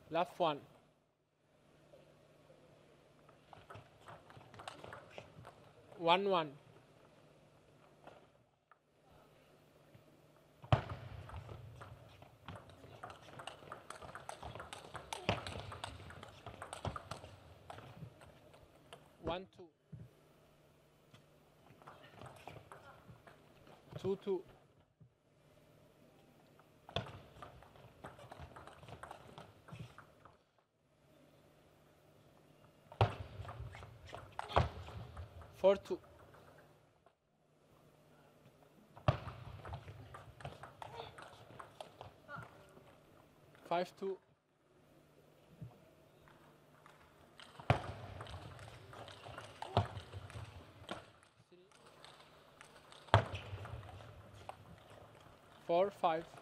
Left one. 1-1. 1-2. 2-2. 4-2. 5-2. 4-5.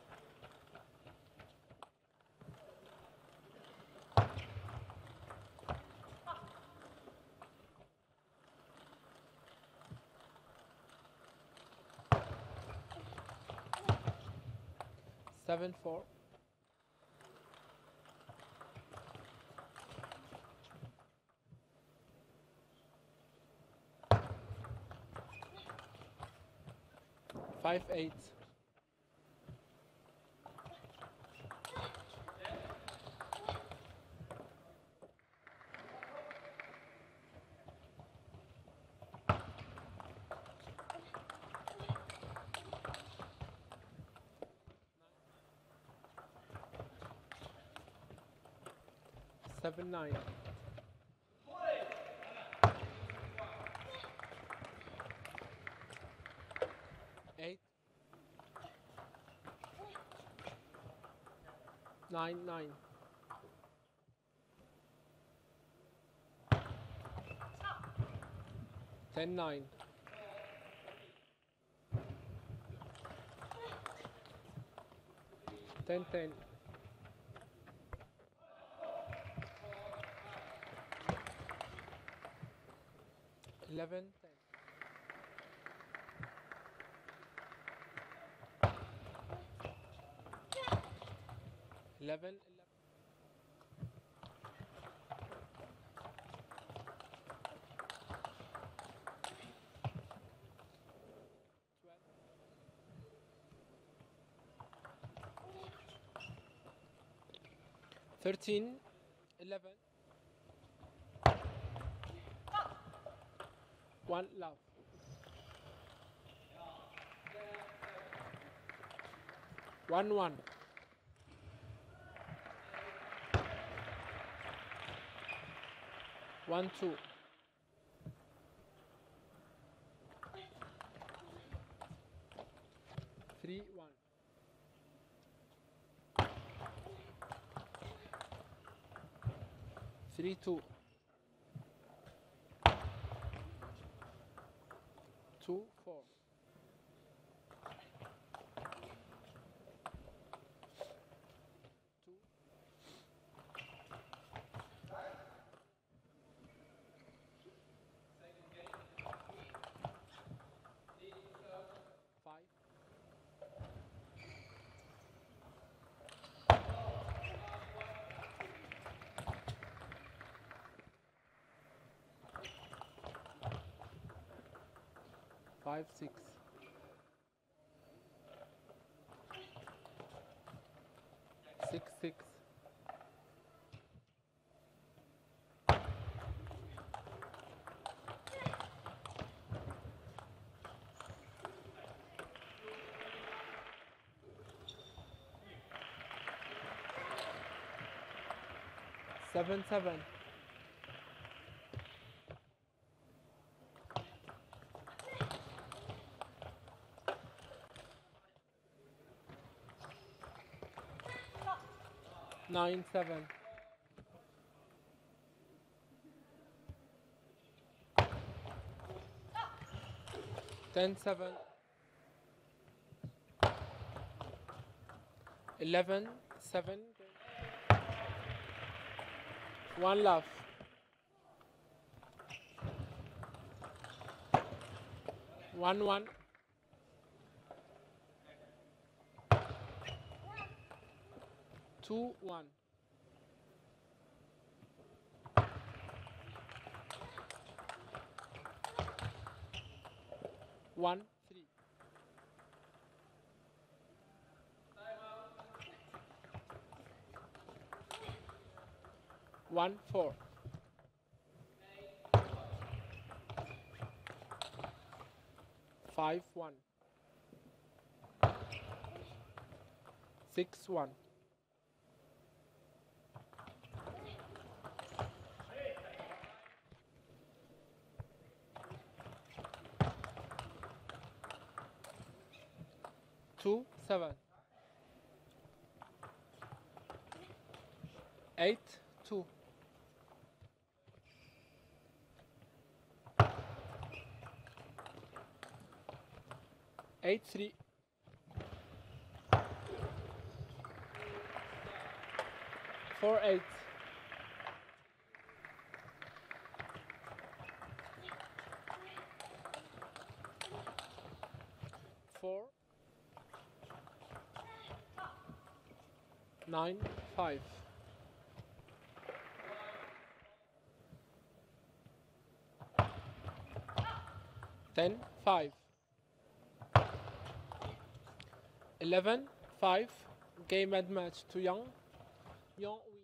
7-4. 5-8. 7-9. 8. 9-9. 10-9. 10-10. 11-10. 11-11. 12. 13. 11. 1 love. 1-1. 1-2. 3-1. 3-2. 2-4. 2. 5. 5-6. 6-6. 7-7. 9-7. 10-7. 11-7. 1 love. 1-1. 2-1. 1 3. 1 4. 5 1. 6 1. 2 7. 8 2. 8 3. 4 8. 4 9 5. 10 5. 11 5. Game and match to Young. Young